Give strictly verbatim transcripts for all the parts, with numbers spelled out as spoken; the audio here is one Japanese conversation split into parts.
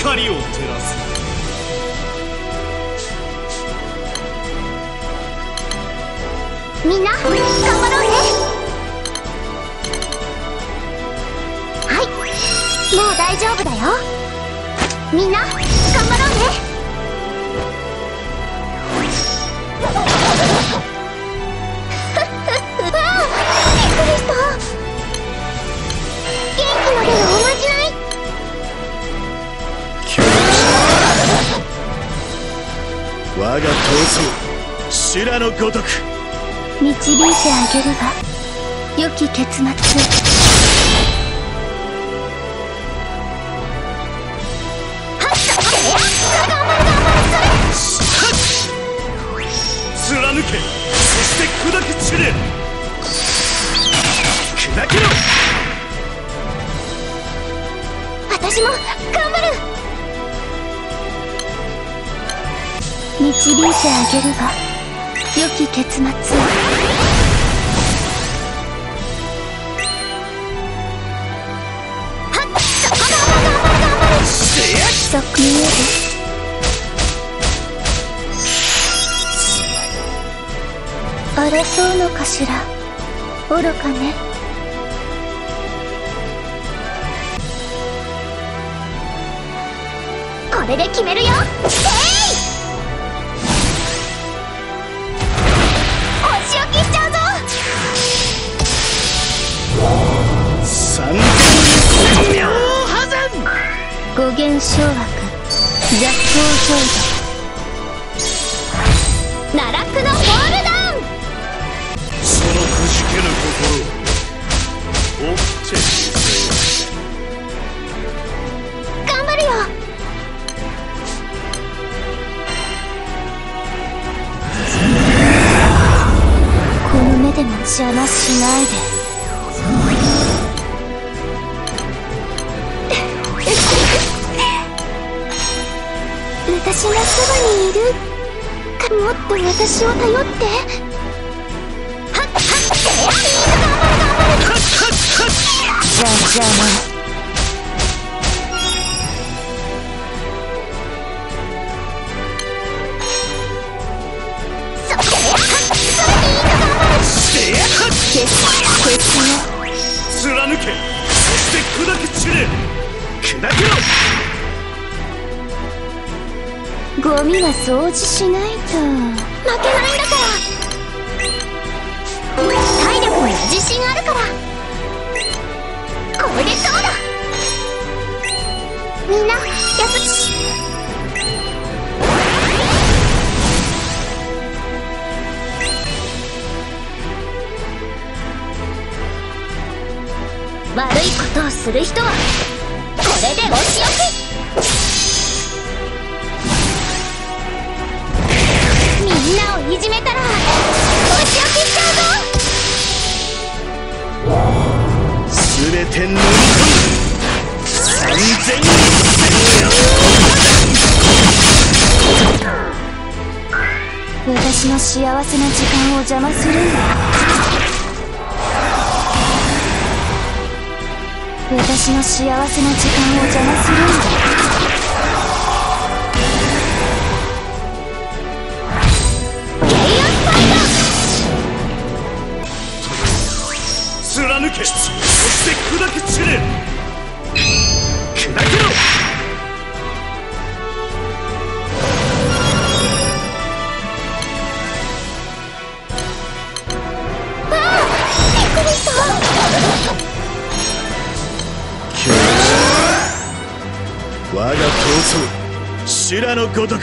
光を照らす。 みんな頑張ろうね。はい、もう大丈夫だよ。みんな頑張ろうね。わあ、びっくりした。元気の出るおまじない。 我が闘争修羅のごとく導いてあげるわ、良き結末。 貫け、そして砕け散れ。砕けろ。 私も頑張る。導いてあげるわ、良き結末。そこ見える。争うのかしら、愚かね。これで決めるよ。えい！お仕置きしちゃうぞ。 三千両破山。 五元掌握、雑踏浄土、奈落のホールダウン。 そのくじけぬ心を追ってみせよ。 頑張るよ。この目でも邪魔しないで。私がそばにいるか。もっと私を頼って。はっはっじゃあじゃあな。そこ貫け、そして砕け散れ。砕けろ。 ゴミは掃除しないと負けないんだから。体力に自信あるから。これでそうだ。みんな休悪いことをする人はこれでお仕置き。みんなをいじめたらお仕置きしちゃうぞ。 すべて飲み込む。三千一千両。私の幸せな時間を邪魔するんだ。私の幸せな時間を邪魔するんだ。 貫け、そして砕け散れ。砕けろ。 ああ、びっくりした。 我が闘争修羅のごとく。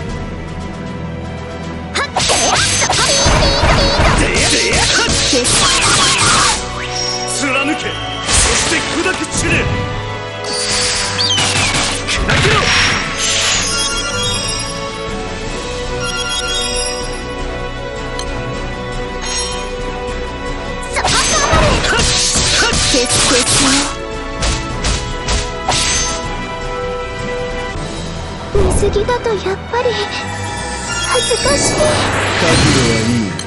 貫け、そして砕け散れ。砕けろ。 見過ぎだとやっぱり恥ずかしい。 覚悟はいい。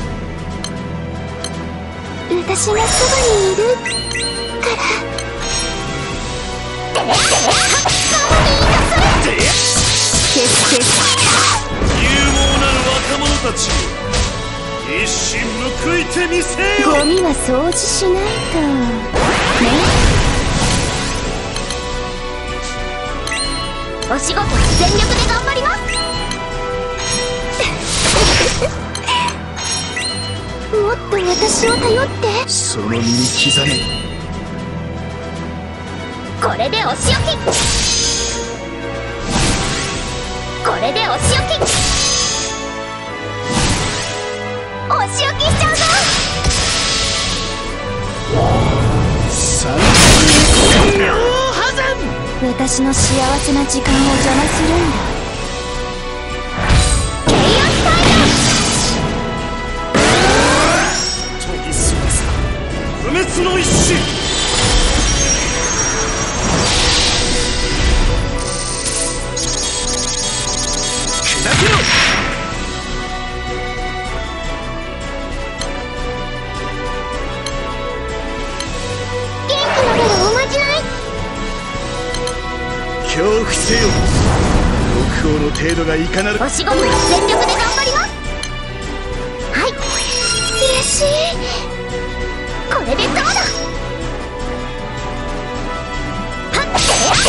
私がそばにいるから。 勇猛なる若者たち、一矢報いてみせよ。 ゴミは掃除しないとね。お仕事は全力で頑張りますもっと私を頼って。 その身に刻め。 これでお仕置き。これでお仕置き。お仕置きしちゃうぞ。 三秒破山。 私の幸せな時間を邪魔するんだ。ケイオスタイ研ぎ澄ませた不滅の一矢。砕けろ。 元気の出るおまじない。 恐怖せよ。国王の程度がいかなる。 お仕事は全力で頑張ります。はい、嬉しい。これでどうだ。はっ、そ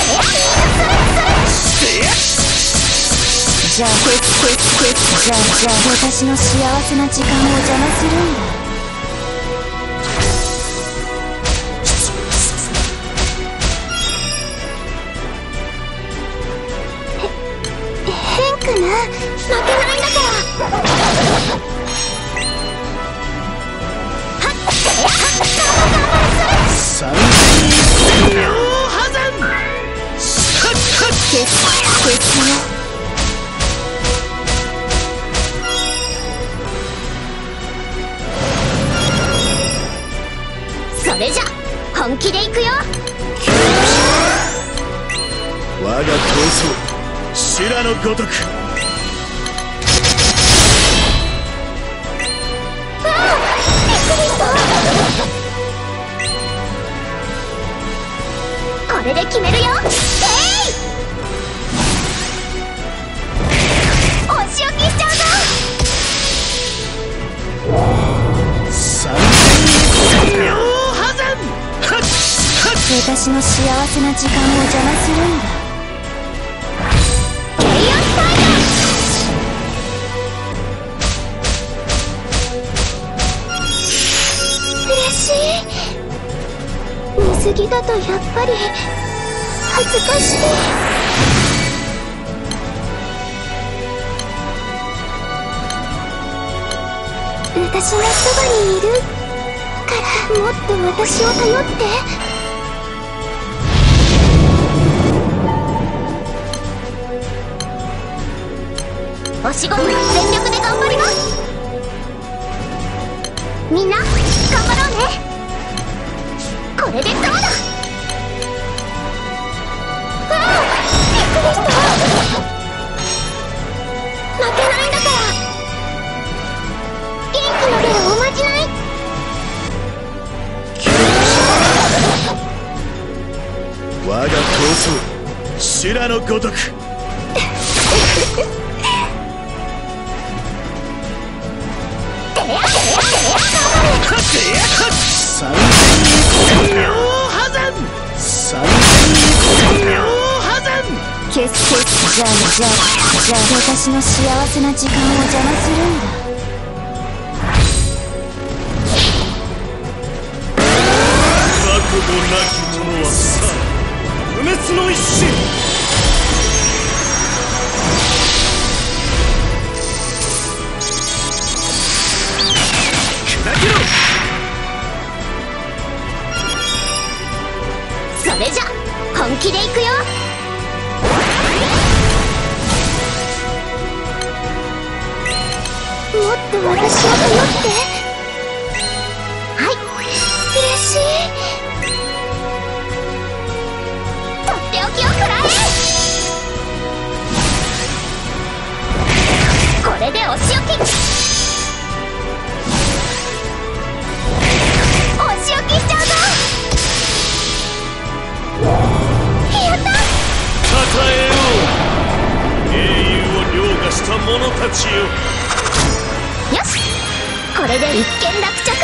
れそれ。じゃあこいつこいつこいつじゃあじゃあ私の幸せな時間を邪魔するんだ。変かな。負けないんだから。はっ、 三秒破山。 消す消すよ。それじゃ本気でいくよ。 我が闘争修羅のごとく。 ああ、びっくりした。これで決めるよ。えい、お仕置きしちゃうぞ。 三秒破山。 私の幸せな時間を邪魔するんだ。ケイオスタイム。嬉しい。水着だとやっぱり恥ずかしい。私がそばにいるからもっと私を頼って。お仕事は全力で頑張ります。みんな頑張ろうね。これでどうだ。ああ、びっくりした。負けないんだから。元気の出るおまじない。 我が闘争修羅のごとく。三秒破山。三秒破山。 消す消す。じゃあじゃあじゃあ私の幸せな時間を邪魔するんだ。 覚悟なき者はさ不滅の一矢。砕けろ。 それじゃ本気でいくよ。もっと私を頼って。はい、嬉しい。とっておきを食らえ。これでお仕置き。お仕置きしちゃうぞ。やった。 たたえよう英雄はちよ。 よし、これで一件落着。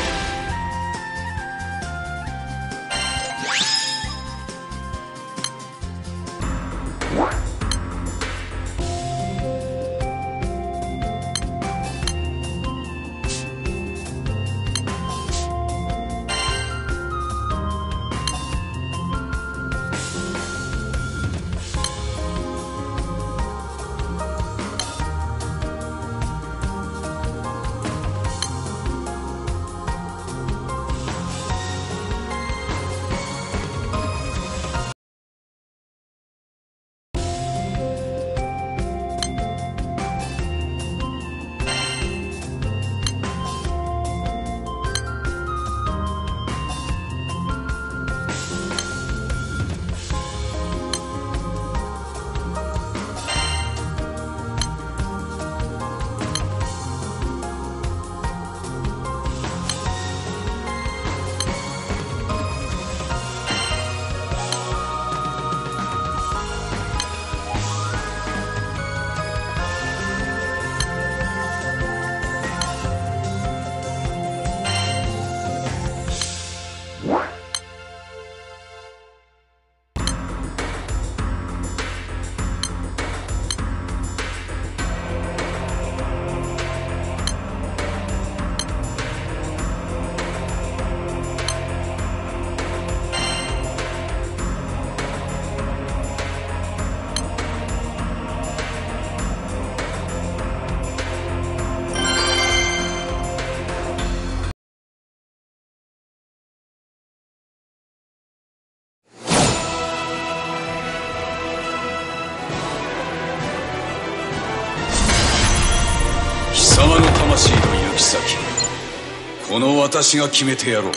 貴様の魂の行き先、この私が決めてやろう。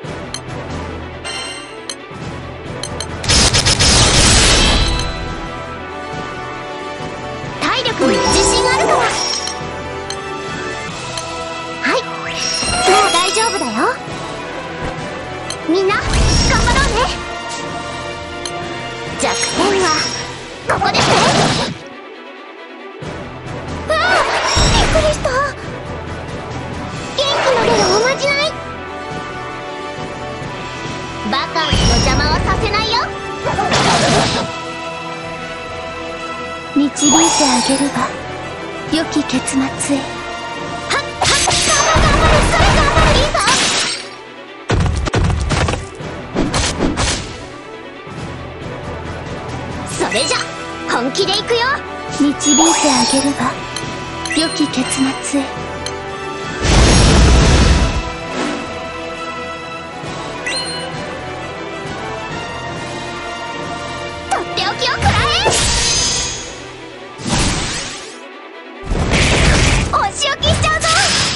体力に自信あるから。はい、もう大丈夫だよ。みんな頑張ろうね。弱点はここですね。ああ、びっくりした。元気の出るおまじない。バカンスの邪魔はさせないよ。導いてあげるが良き結末へ。はっはっ、頑張る頑張る、それ頑張る、いいぞ。それじゃ本気でいくよ。導いてあげるが良き結末へ。とっておきをくらえ。お仕置きしちゃうぞ。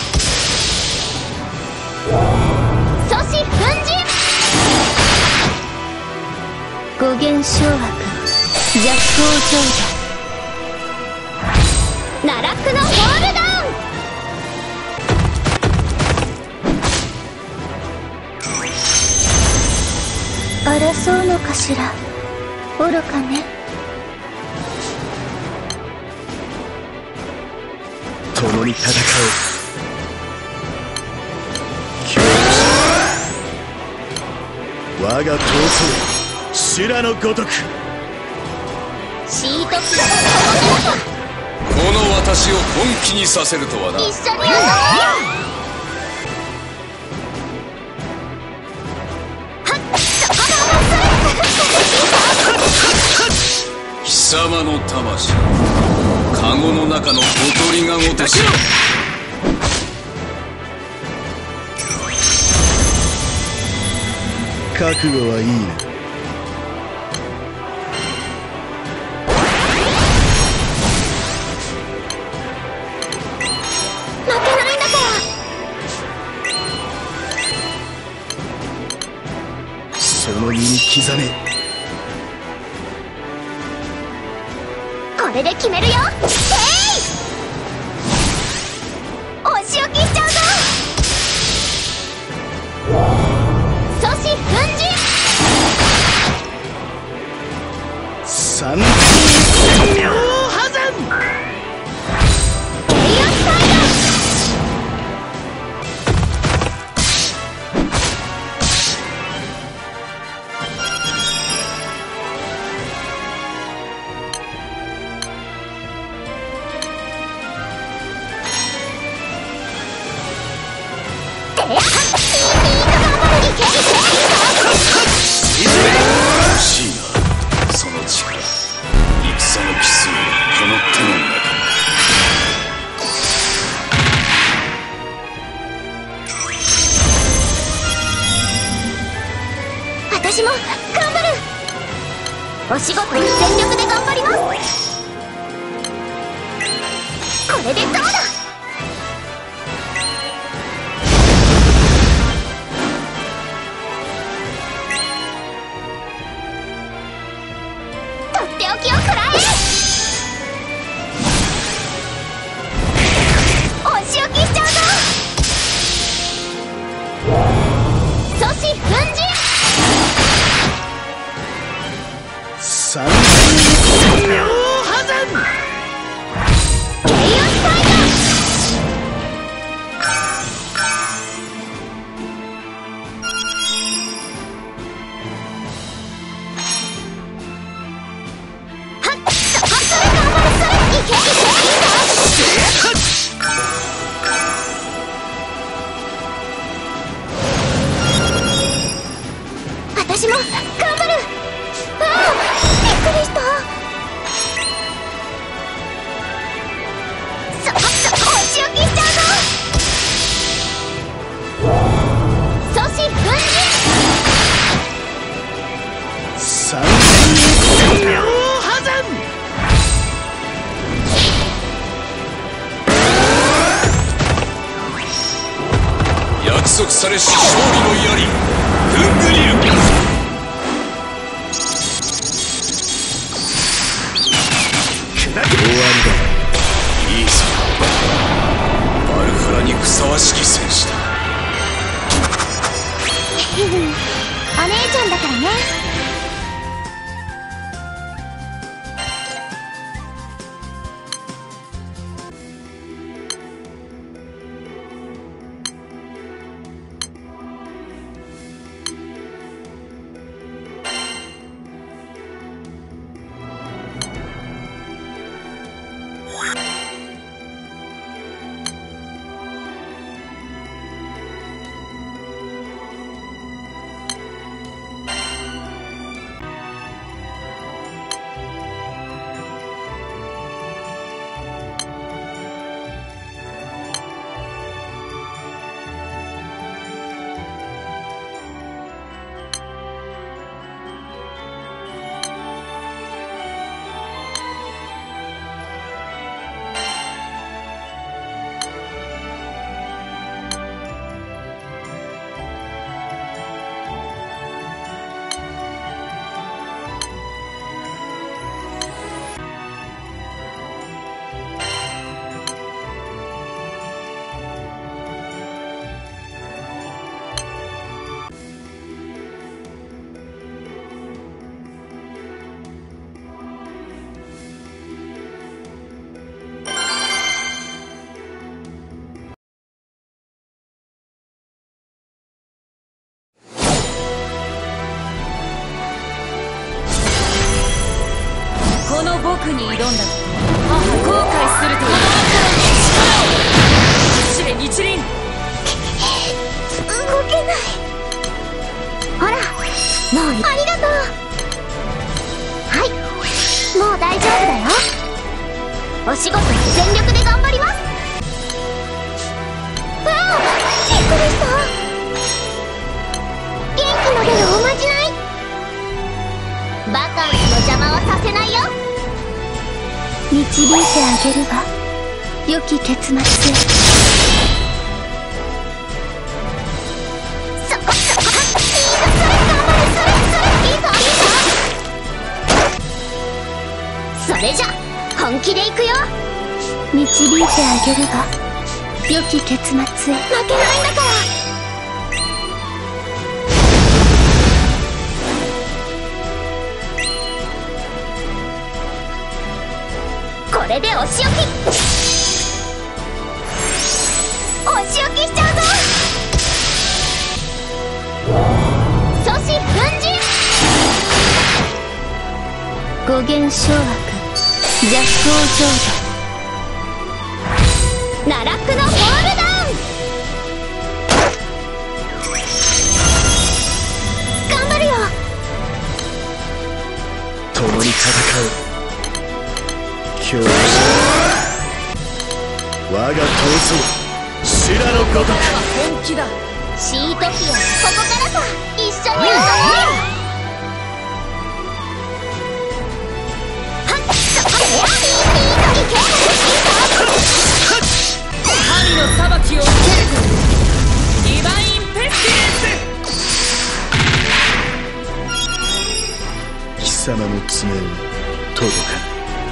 阻止粉塵。五元掌握弱行上打。奈落のホールダウン。争うのかしら、愚かね。 共に戦おう。我が闘争修羅のごとく。 シート機がこの私を本気にさせるとはな。 一緒にやろう。 貴様の魂、カゴの中の小鳥がごとし。 覚悟はいいな。その身に刻め。 これで決めるよ。えい、お仕置きしちゃうぞ。阻止粉塵。 三秒破山。 私も頑張る。お仕事を全力で頑張ります。これでどうだ。とっておきを食らえ。お仕置きしちゃうぞ。阻止粉塵。 三両破山。ケイオスタイガー。はっ、そこそれ頑張るそれ。いけいけいいぞ。私も頑張る。ああ、びっくりした。そこそこお仕置きしちゃうぞ。阻止粉塵。 三両破山。約束されし勝利の槍フングリル。 終わりだ。 いいぞ、バルフラにふさわしき戦士だ。 お姉ちゃんだからね。 この僕に挑んだ母後悔するという力を試練日輪。 動けない。ほら、もういい。ありがとう。はい、もう大丈夫だよ。お仕事全力で頑張ります。わあ、びっくりした。元気の出るおまじない。バカンスの邪魔はさせないよ。導いてあげるわ、良き結末へ。そこそこ、いいぞ、それ、頑張れ、それそれ、いいぞいいぞ。それじゃ本気でいくよ。導いてあげるわ、良き結末へ。負けないんだから。これでお仕置き。お仕置きしちゃうぞ。阻止粉塵。五元掌握、弱光浄土、奈落のボールダウン。頑張るよ。 共に戦う。今日我が闘争、修羅のごとく。 本気だ。 シートピア、ここからさ、一緒に遊ぼう。 神の裁きを受けるディバインペスティレンス。 貴様の爪を届かぬ。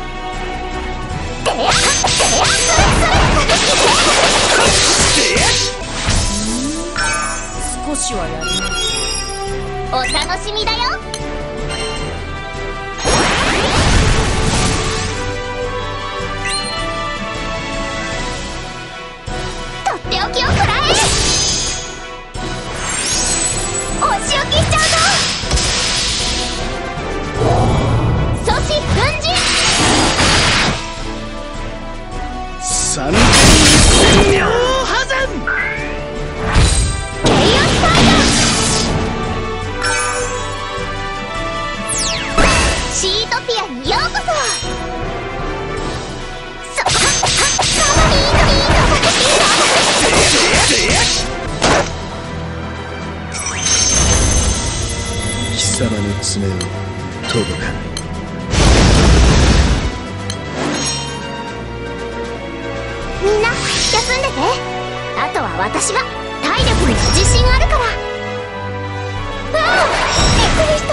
少しはやるな。 お楽しみだよ。とっておきを食らえ。お仕置きしちゃうぞ。阻止粉塵。 三千一秒破山。 ケイオスタイガー。シートピアにようこそ。そはっはっカマリーノリーノバク貴様の爪を届かぬ。 みんな休んでて。あとは私が体力に自信あるから。わあ、びっくりした。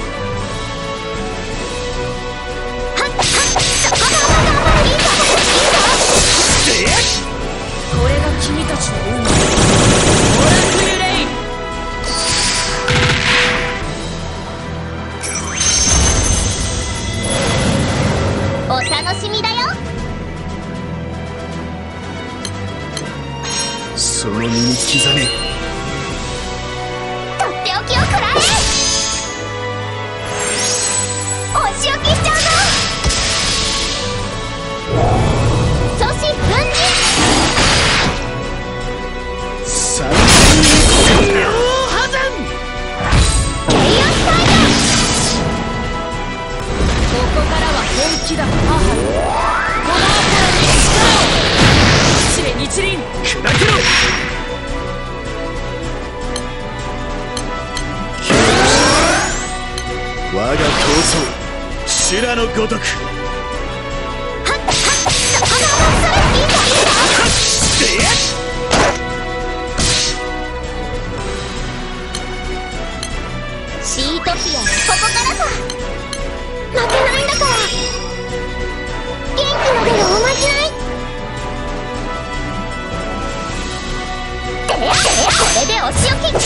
はっはっそこがまがまりいいぞいいぞ。 これが君たちの運命。オラクルレイ。 お楽しみだよ。 その身に刻め。 とっておきを食らえ。お仕置きしちゃうぞ。阻止粉塵。 三千一秒破山。 ケイオスタイガー。 ここからは本気だ。母よ、このアポロに力を。試練日輪砕けろ。我が闘争修羅のごとく。 はっはっそこがまそれいいぞいいぞ。シートピアのここからさ。負けないんだから。元気の出るおまじない。てやてやこれでお仕置き。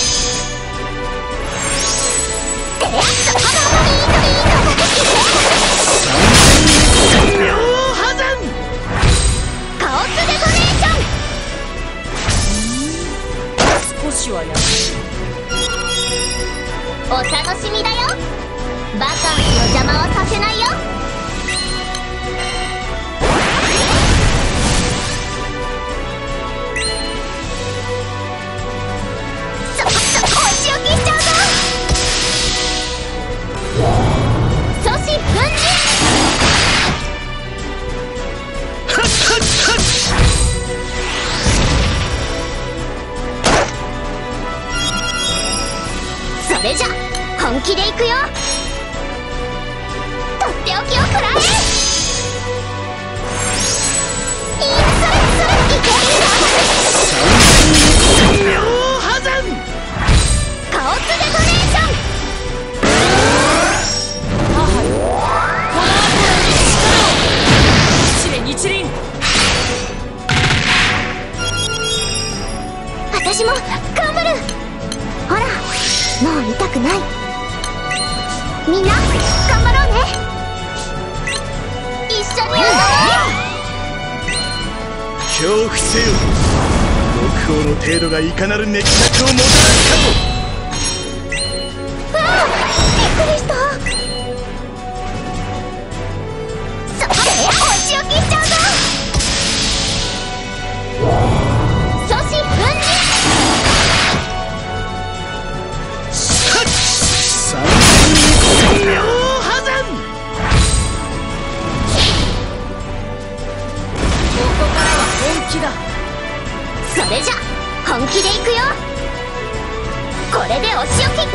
てやそこがまりいいぞいいぞバクキ三千一秒破山。 カオスデトネーション。 少しはやる。 お楽しみだよ。バカンスの邪魔はさせないよ。そそお仕置きしちゃうぞ。阻止粉塵。 はっはっはっ。 それじゃ本気でいくよ。とっておきを食らえ。いいなそれそれいけいいな。 三千一秒破山。 カオスデトネーション。 母よ、このアポロに力を。試練日輪。 私も頑張る。ほらもう痛くない。みんな頑張ろうね。一緒に遊ぼう。 恐怖せよ。国王の程度がいかなる熱脚をもたらすかと。 わあびっくりした。そこでお仕置きしちゃうぞ。阻止粉塵。 三千一秒破山。 ここからは本気だ。 それじゃ本気でいくよ。これでお仕置き。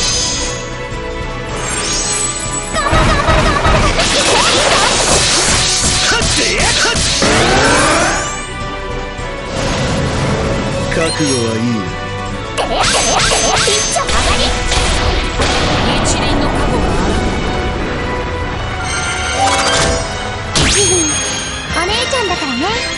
頑張る頑張る頑張る。いけいいぞ。 はっでやっはっ。 覚悟はいい。 てれてれてれ一丁上がり。 一輪の加護があらお姉ちゃんだからね。